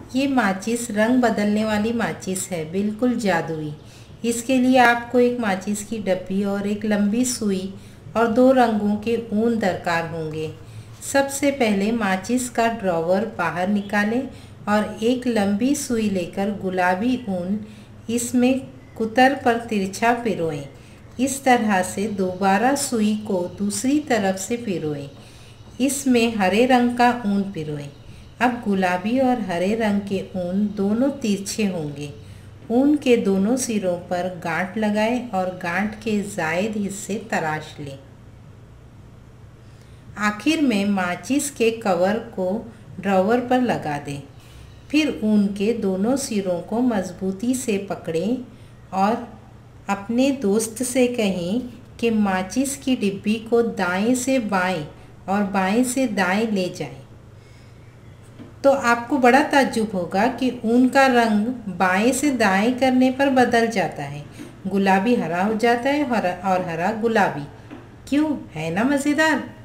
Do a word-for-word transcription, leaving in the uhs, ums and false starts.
ये माचिस रंग बदलने वाली माचिस है, बिल्कुल जादुई। इसके लिए आपको एक माचिस की डब्बी और एक लंबी सुई और दो रंगों के ऊन दरकार होंगे। सबसे पहले माचिस का ड्रॉवर बाहर निकालें और एक लंबी सुई लेकर गुलाबी ऊन इसमें कुतर पर तिरछा पिरोएं। इस तरह से दोबारा सुई को दूसरी तरफ से पिरोएं। इसमें हरे रंग का ऊन पिरोएं। अब गुलाबी और हरे रंग के ऊन दोनों तिरछे होंगे। ऊन के दोनों सिरों पर गांठ लगाएं और गांठ के जायद हिस्से तराश लें। आखिर में माचिस के कवर को ड्रॉवर पर लगा दें। फिर ऊन के दोनों सिरों को मजबूती से पकड़ें और अपने दोस्त से कहें कि माचिस की डिब्बी को दाएं से बाएं और बाएं से दाएं ले जाएं। तो आपको बड़ा ताज्जुब होगा कि ऊन का रंग बाएं से दाएं करने पर बदल जाता है। गुलाबी हरा हो जाता है और हरा गुलाबी। क्यों, है ना मज़ेदार।